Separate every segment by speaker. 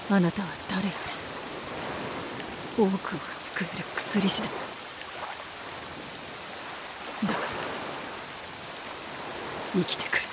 Speaker 1: あなたは誰より多くを救える薬師だ。だから生きてくれ。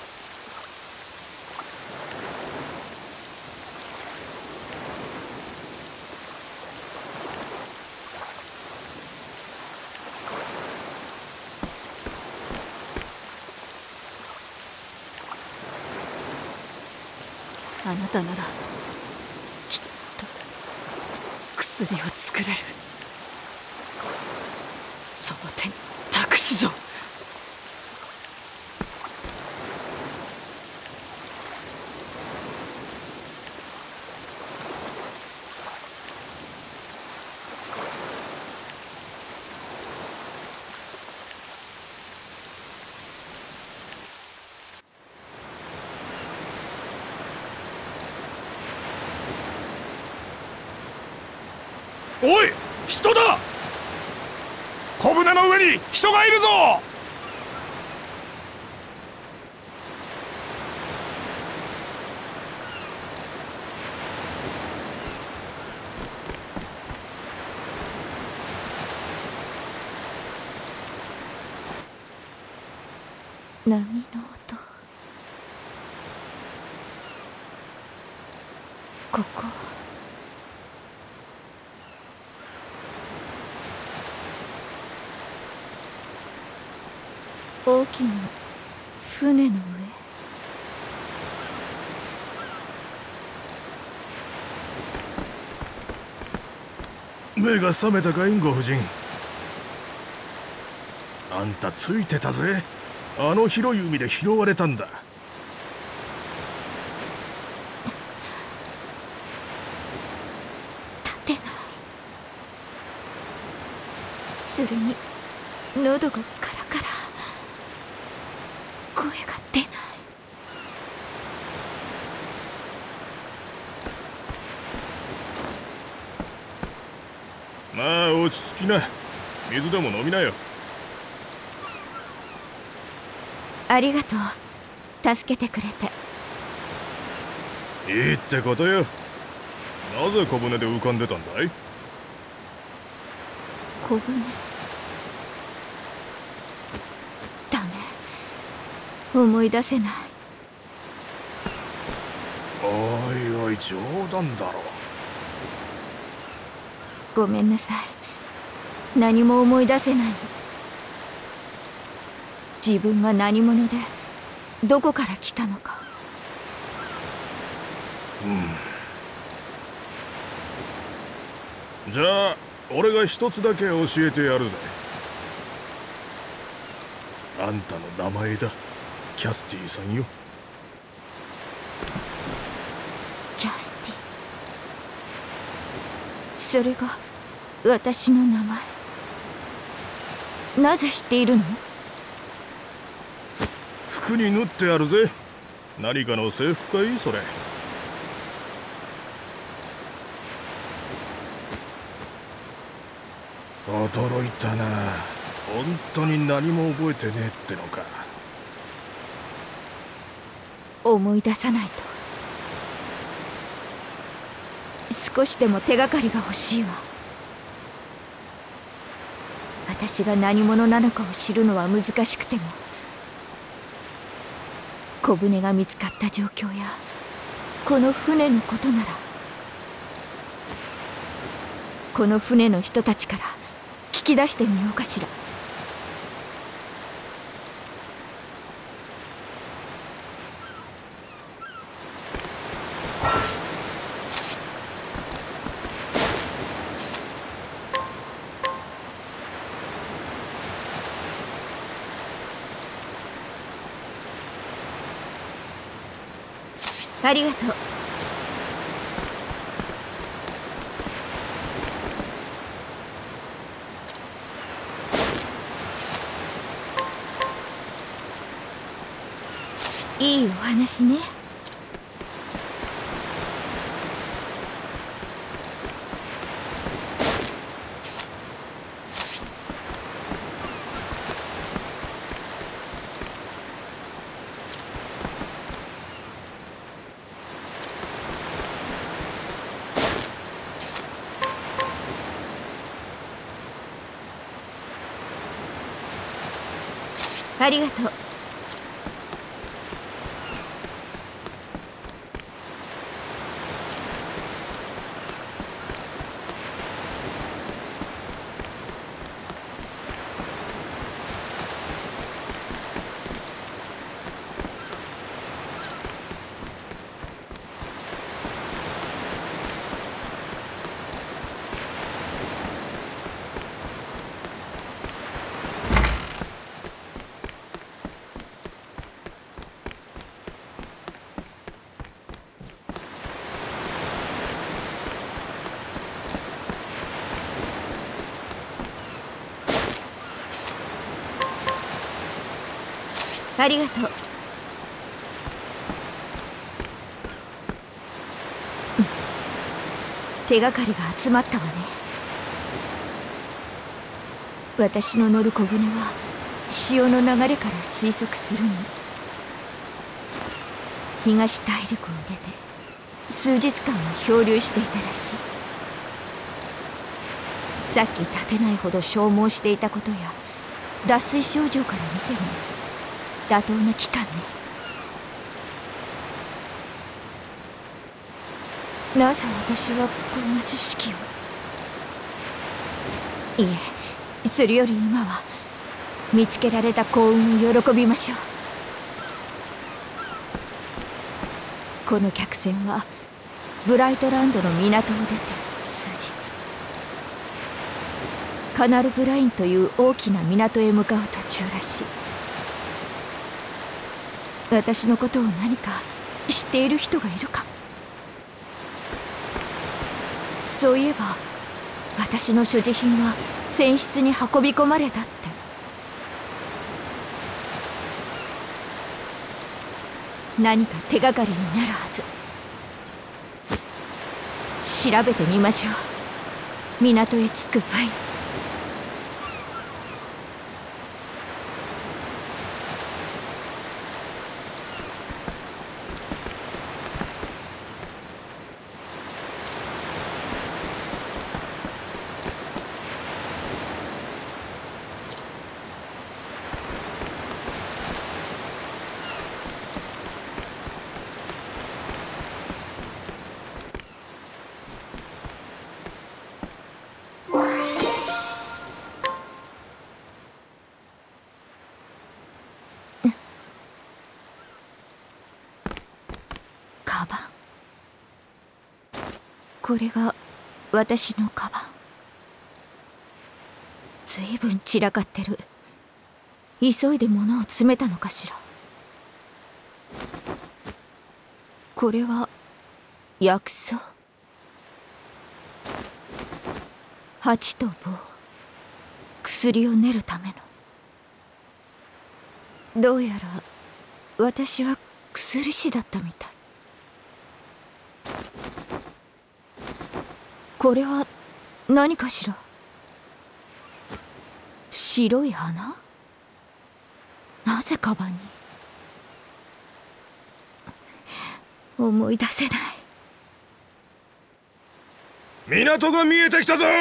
Speaker 1: あなたならきっと薬を作れる。その手に託すぞ。
Speaker 2: おい、人だ！小舟の上に人がいるぞ！
Speaker 1: 波の音。ここ。大きな船の
Speaker 2: 上。目が覚めたかい、ご婦人。あんたついてたぜ。あの広い海で拾われたんだ。
Speaker 1: 立てない。それに喉がカラカラ。声が出ない。
Speaker 2: まあ落ち着きな。水でも飲みなよ。
Speaker 1: ありがとう、助けてくれて。
Speaker 2: いいってことよ。なぜ小舟で浮かんでたんだい？
Speaker 1: 小舟。ダメ、思い出せない。
Speaker 2: おいおい、冗談だろ。
Speaker 1: ごめんなさい、何も思い出せないの。自分は何者でどこから来たのか。
Speaker 2: じゃあ俺が一つだけ教えてやるぜ。あんたの名前だ。キャスティさんよ。
Speaker 1: キャスティ。それが私の名前。なぜ知っているの？
Speaker 2: 服に縫ってあるぜ。何かの制服かい、それ。驚いたな。本当に何も覚えてねえってのか。
Speaker 1: 思い出さないと。少しでも手がかりが欲しいわ。私が何者なのかを知るのは難しくても、小舟が見つかった状況やこの船のことなら、この船の人たちから聞き出してみようかしら。ありがとう。いいお話ね。 ありがとう。ありがとう。手がかりが集まったわね。私の乗る小舟は潮の流れから推測するに東大陸を出て数日間は漂流していたらしい。さっき立てないほど消耗していたことや脱水症状から見ても妥当な期間ね。なぜ私はこんな知識を。いえ、それより今は見つけられた幸運を喜びましょう。この客船はブライトランドの港を出て数日、カナルブラインという大きな港へ向かう途中らしい。私のことを何か知っている人がいるか。そういえば私の所持品は船室に運び込まれたって。何か手がかりになるはず。調べてみましょう。港へ着く前に。カバン。これが私のカバン。ずいぶん散らかってる。急いで物を詰めたのかしら。これは薬草。鉢と棒、薬を練るための。どうやら私は薬師だったみたい。これは何かしら。白い花。なぜカバンに。思い出せない。
Speaker 2: 港が見えてきたぞ。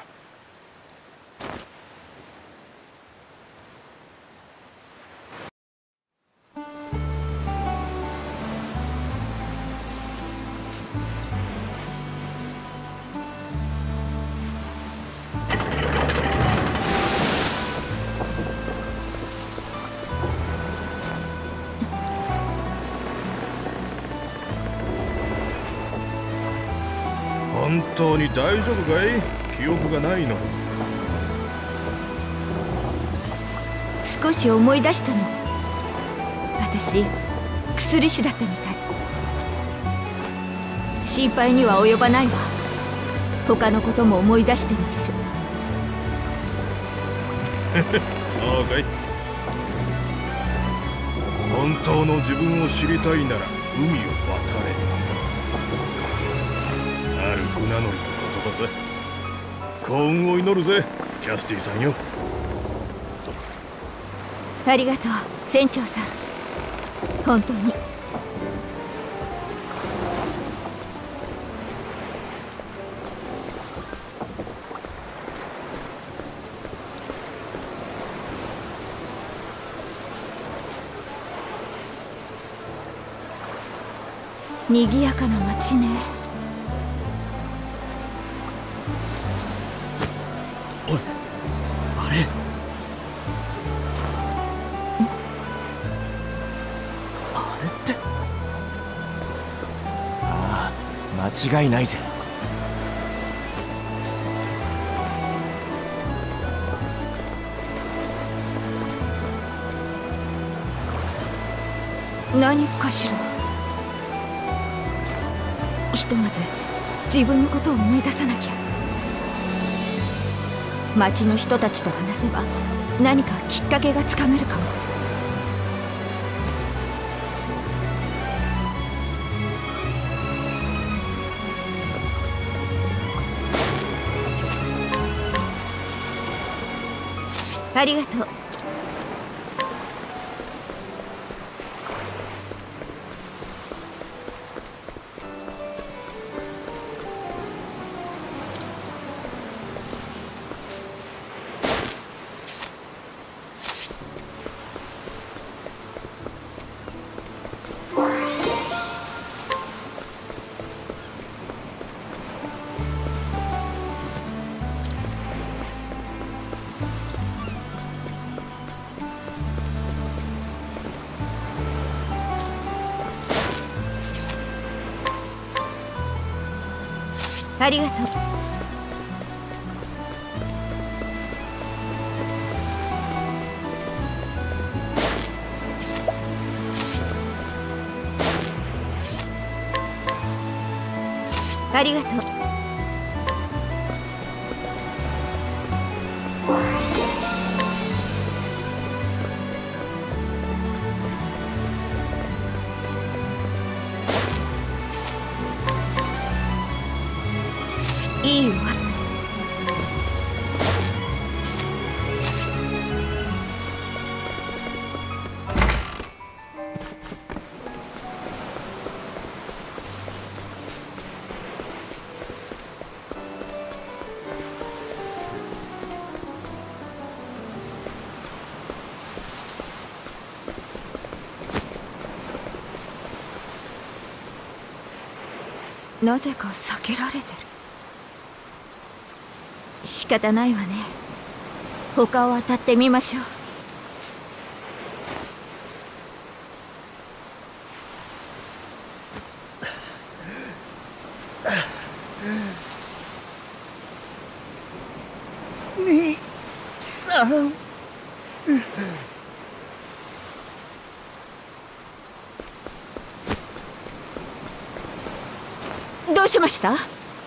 Speaker 2: 本当に大丈夫かい？記憶がないの。
Speaker 1: 少し思い出したの。私薬師だったみたい。心配には及ばないわ。他のことも思い出してみせる。
Speaker 2: そうかい。本当の自分を知りたいなら海を渡れ。ある船乗りの言葉さ。幸運を祈るぜ、キャスティさんよ。
Speaker 1: ありがとう、船長さん。本当に。 賑やかな街ね。
Speaker 2: おい、あれ。あれって。ああ、間違いないぜ。
Speaker 1: 何かしら。ひとまず自分のことを思い出さなきゃ。町の人たちと話せば何かきっかけがつかめるかも。ありがとう。ありがとう。ありがとう。いいわ。なぜか避けられてる。仕方ないわね。他を当たってみましょ
Speaker 2: う。2、3。
Speaker 1: どうしました？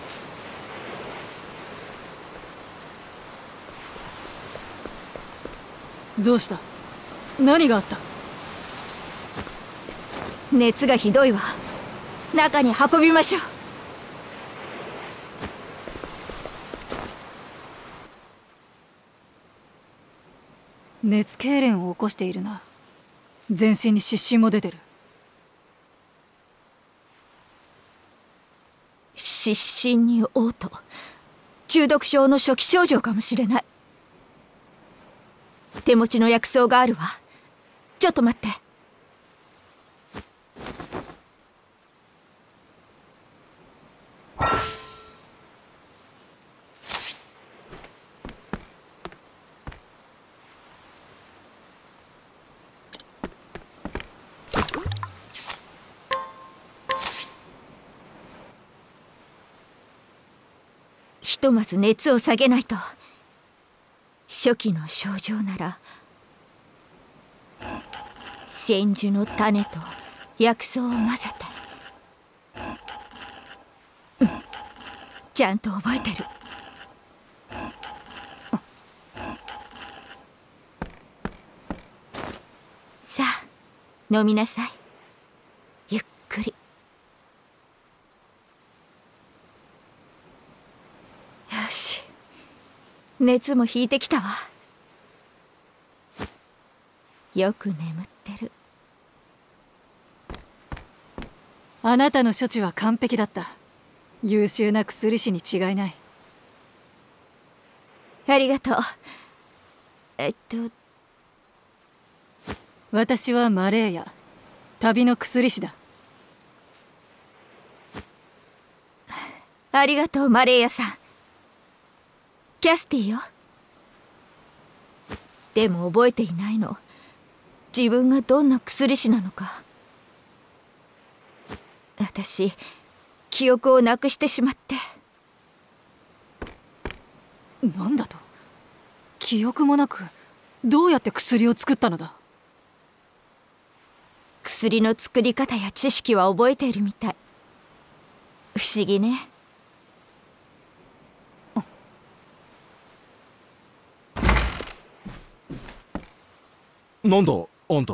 Speaker 3: どうした？何があった？
Speaker 1: 熱がひどいわ。中に運びましょう。
Speaker 3: 熱痙攣を起こしているな。全身に湿疹も出てる。
Speaker 1: 湿疹に嘔吐、中毒症の初期症状かもしれない。手持ちの薬草があるわ。ちょっと待って。ひとまず熱を下げないと。初期の症状なら千住の種と薬草を混ぜて、ちゃんと覚えてる。さあ飲みなさい。ゆっくり。よし、熱も引いてきたわ。よく眠ってる。
Speaker 3: あなたの処置は完璧だった。優秀な薬師に違いない。
Speaker 1: ありがとう。
Speaker 3: 私はマレーヤ、旅の薬師だ。
Speaker 1: ありがとうマレーヤさん。キャスティよ。でも覚えていないの。自分がどんな薬師なのか。私記憶をなくしてしまって。
Speaker 3: なんだと？記憶もなくどうやって薬を作ったのだ？
Speaker 1: 薬の作り方や知識は覚えているみたい。不思議ね。
Speaker 2: なんだあんた。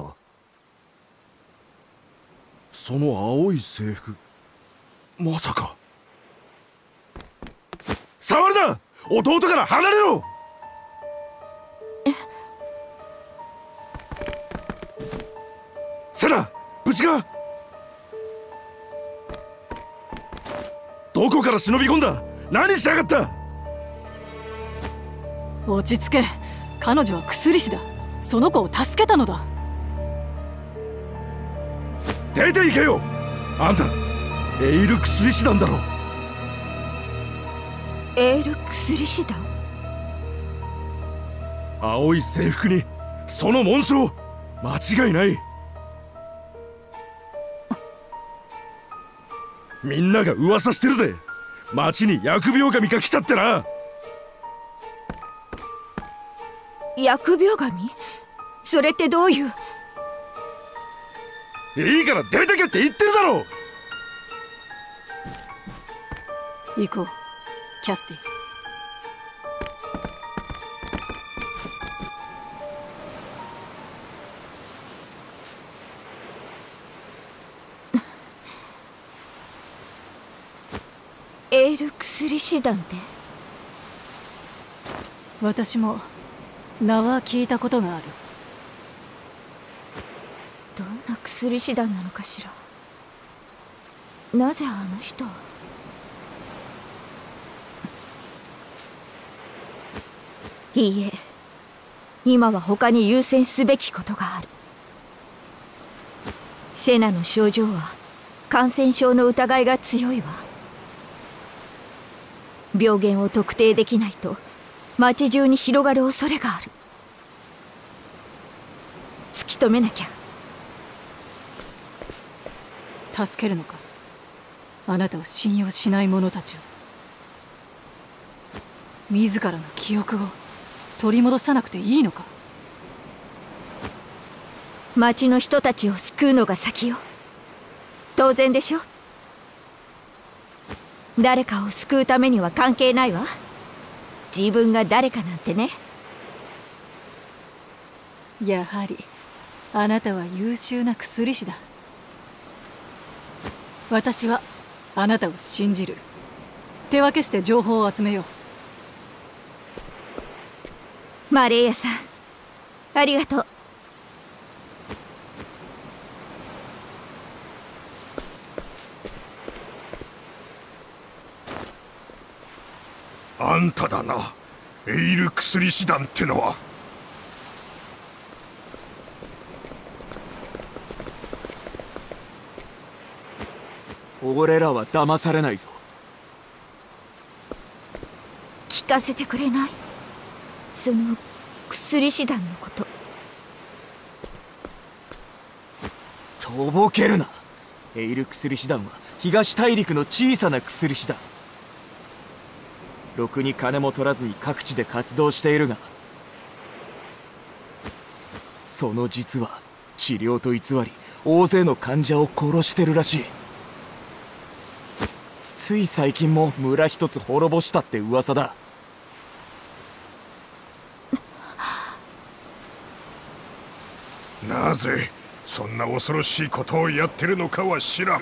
Speaker 2: その青い制服、まさか。触るな！弟から離れろ！セナ、無事か？どこから忍び込んだ？何しやがった！
Speaker 3: 落ち着け。彼女は薬師だ。その子を助けたのだ。
Speaker 2: 出て行けよ！あんたエイル薬師団だろ。
Speaker 1: エール薬師団？
Speaker 2: 青い制服にその紋章、間違いない。みんなが噂してるぜ。町に疫病神が来たってな。
Speaker 1: 疫病神？それってどういう？
Speaker 2: いいから出てけって言ってるだろ。
Speaker 3: 行こうキャスティ。
Speaker 1: エール薬師団って？
Speaker 3: 私も名は聞いたことがある。
Speaker 1: どんな薬師団なのかしら。なぜあの人は。いいえ、今は他に優先すべきことがある。セナの症状は感染症の疑いが強いわ。病原を特定できないと町中に広がる恐れがある。突き止めなきゃ。
Speaker 3: 助けるのか？あなたを信用しない者たちを。自らの記憶を取り戻さなくていいのか？
Speaker 1: 町の人たちを救うのが先よ。当然でしょ。誰かを救うためには関係ないわ。自分が誰かなんてね。
Speaker 3: やはりあなたは優秀な薬師だ。私はあなたを信じる。手分けして情報を集めよう。
Speaker 1: マレーヤさん、ありがとう。
Speaker 2: あんただな、エイル薬師団ってのは。
Speaker 4: 俺らは騙されないぞ。
Speaker 1: 聞かせてくれない？その薬師団のこと。
Speaker 4: とぼけるな。エイル薬師団は東大陸の小さな薬師団。ろくに金も取らずに各地で活動しているが、その実は治療と偽り大勢の患者を殺してるらしい。つい最近も村一つ滅ぼしたって噂だ。
Speaker 2: なぜそんな恐ろしいことをやってるのかは知らん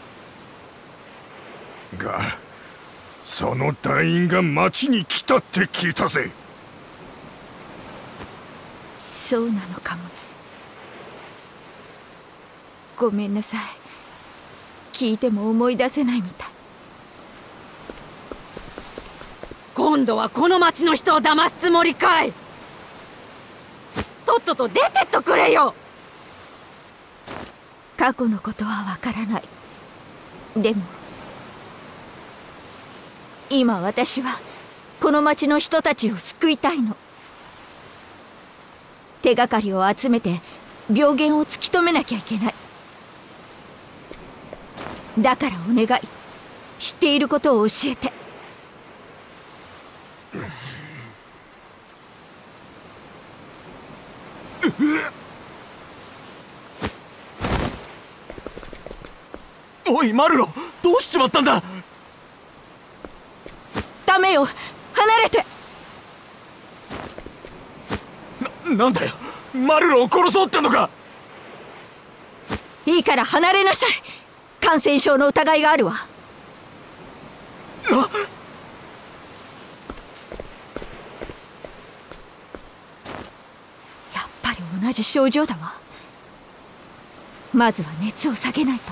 Speaker 2: が、その団員が町に来たって聞いたぜ。
Speaker 1: そうなのかもね。ごめんなさい。聞いても思い出せないみたい。
Speaker 5: 今度はこの町の人を騙すつもりかい？とっとと出てっとくれよ。
Speaker 1: 過去のことはわからない。でも今私はこの町の人たちを救いたいの。手がかりを集めて病原を突き止めなきゃいけない。だからお願い、知っていることを教えて。
Speaker 4: おいマルロ、どうしちまったんだ。
Speaker 1: ダメよ、離れて。
Speaker 4: なんだよ、マルロを殺そうってのか。
Speaker 1: いいから離れなさい。感染症の疑いがあるわ。やっぱり同じ症状だわ。まずは熱を下げないと。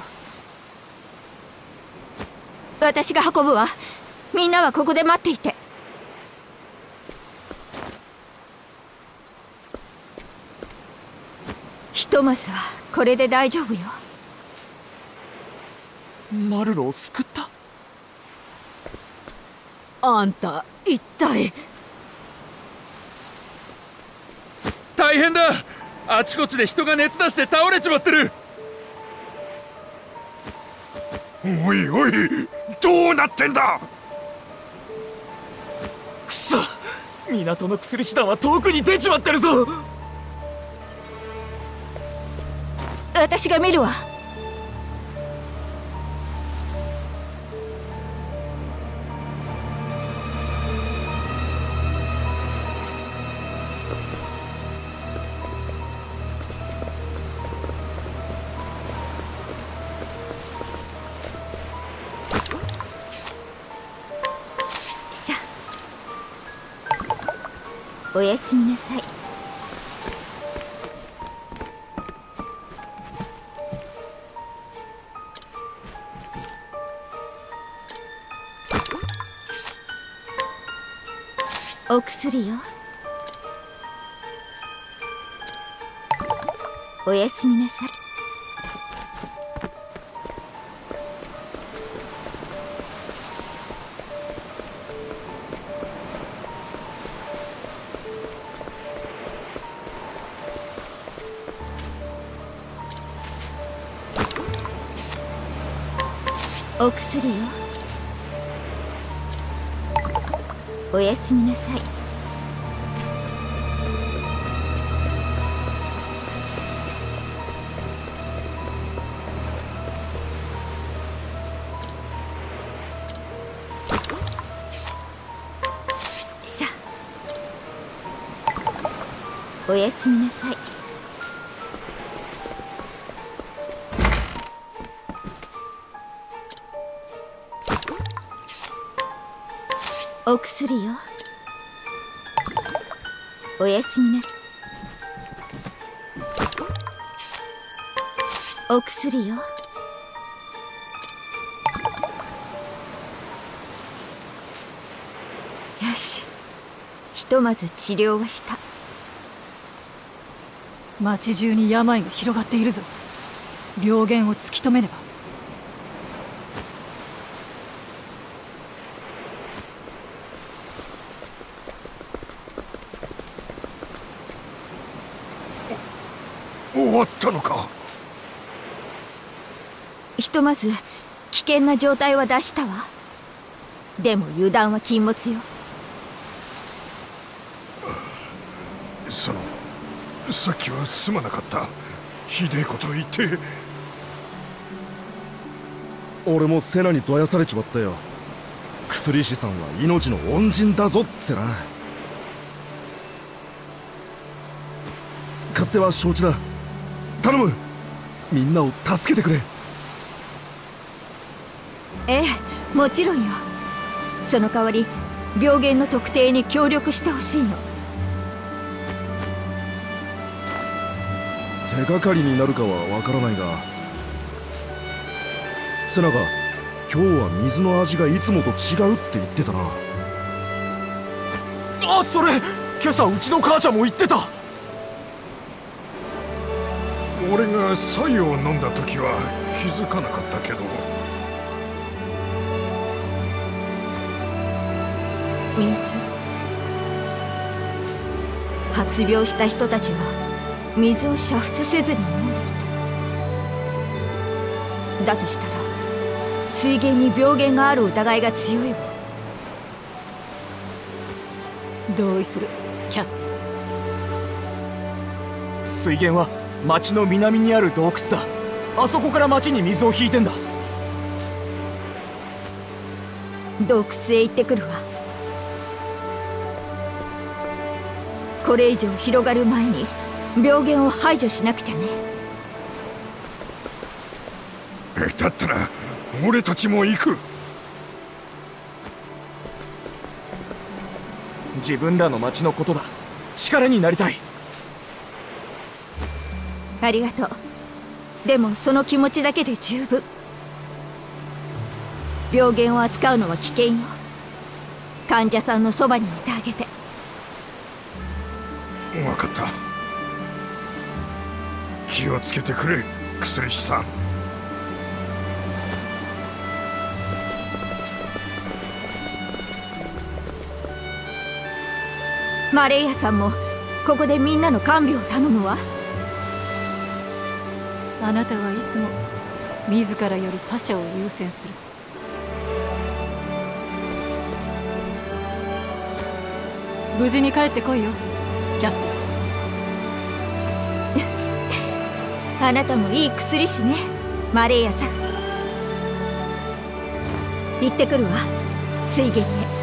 Speaker 1: 私が運ぶわ。みんなはここで待っていて。ひとまずはこれで大丈夫よ。
Speaker 4: マルロを救った。
Speaker 5: あんた一体。
Speaker 2: 大変だ。あちこちで人が熱出して倒れちまってる。おいおい、どうなってんだ。
Speaker 4: くそ、港の薬師団は遠くに出ちまってるぞ。
Speaker 1: 私が見るわ。さあ、おやすみなさい。お薬よ。おやすみなさい。お薬よ。おやすみなさい。さあ、おやすみなさい。お薬よ。おやすみな。お薬よ。よし、ひとまず治療はした。
Speaker 3: 町中に病が広がっているぞ。病原を突き止めねば。
Speaker 2: 終わったのか。
Speaker 1: ひとまず危険な状態は脱したわ。でも油断は禁物よ。
Speaker 2: さっきはすまなかった。ひでえこと言って。
Speaker 6: 俺もセナにどやされちまったよ。薬師さんは命の恩人だぞってな。勝手は承知だ。頼む、みんなを助けてくれ。
Speaker 1: ええ、もちろんよ。その代わり病原の特定に協力してほしいの。
Speaker 6: 手がかりになるかはわからないが、セナが今日は水の味がいつもと違うって言ってたな。
Speaker 4: あ、それ今朝うちの母ちゃんも言ってた。
Speaker 2: 俺が白湯を飲んだ時は気づかなかったけど。
Speaker 1: 水。発病した人たちは水を煮沸せずに飲んでいた。だとしたら水源に病原がある疑いが強いわ。
Speaker 3: 同意する、キャスティ。
Speaker 4: 水源は町の南にある洞窟だ。あそこから町に水を引いてんだ。
Speaker 1: 洞窟へ行ってくるわ。これ以上広がる前に病原を排除しなくちゃね。
Speaker 2: だったら俺たちも行く。
Speaker 4: 自分らの町のことだ。力になりたい。
Speaker 1: ありがとう。でもその気持ちだけで十分。病原を扱うのは危険よ。患者さんのそばにいてあげて。
Speaker 2: 分かった。気をつけてくれ、薬師さん。
Speaker 1: マレイアさんもここでみんなの看病を頼むわ。
Speaker 3: あなたはいつも自らより他者を優先する。無事に帰ってこいよ、キャスティ。
Speaker 1: あなたもいい薬師ね、マレイアさん。行ってくるわ、水源へ。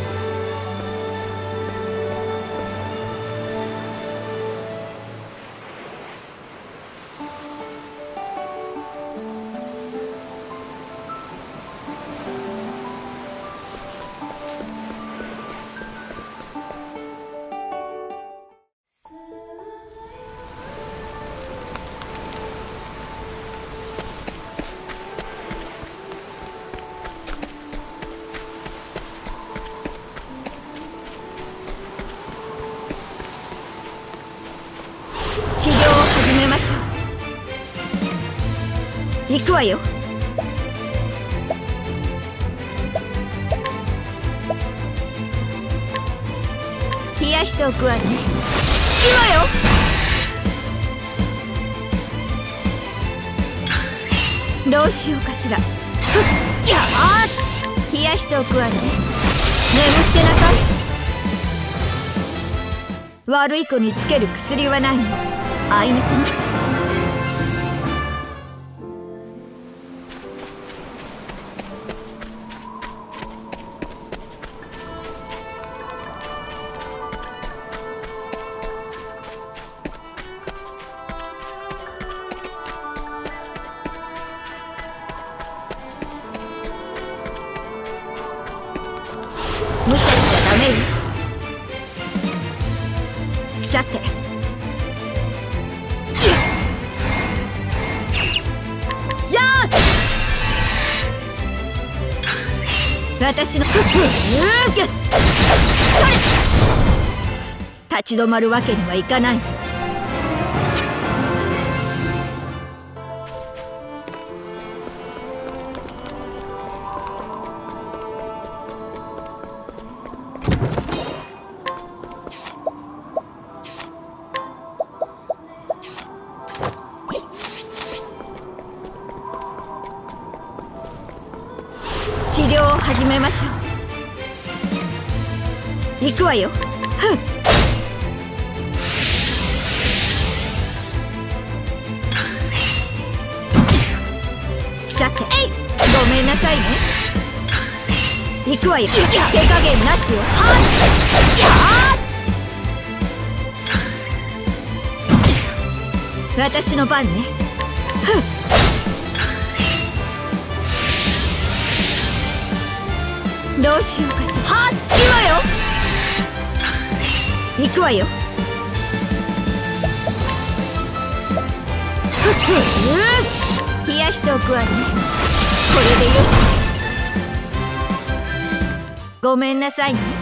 Speaker 1: 治療を始めましょう。行くわよ。冷やしておくわね。いいわよ。どうしようかしら。冷やしておくわね。眠ってなさい。悪い子につける薬はないの。あいにくに。無茶しちゃダメよ。さて、私のそれ立ち止まるわけにはいかない。治療を始めましょう。行くわよ。さて、ごめんなさいね。行くわよ。手加減なしよ。私の番ね。どうしようかしら。はっ、いいわよ。行くわよ。冷やしておくわね。これでよし。ごめんなさいね。